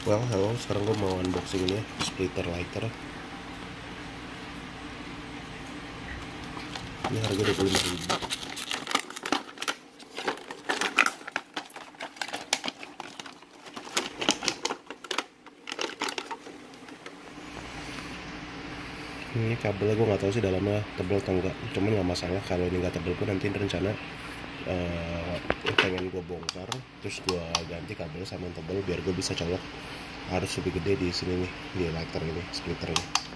Well, halo, sekarang gue mau unboxing ini splitter lighter. Ini harga 25.000. Ini kabelnya gue nggak tahu sih dalamnya tebel atau enggak, cuman nggak masalah kalau ini nggak tebel pun. Nanti rencana pengen gue bongkar terus gue ganti kabelnya sama yang tebel biar gue bisa colok arus lebih gede di sini nih, di lighter ini, splitter ini.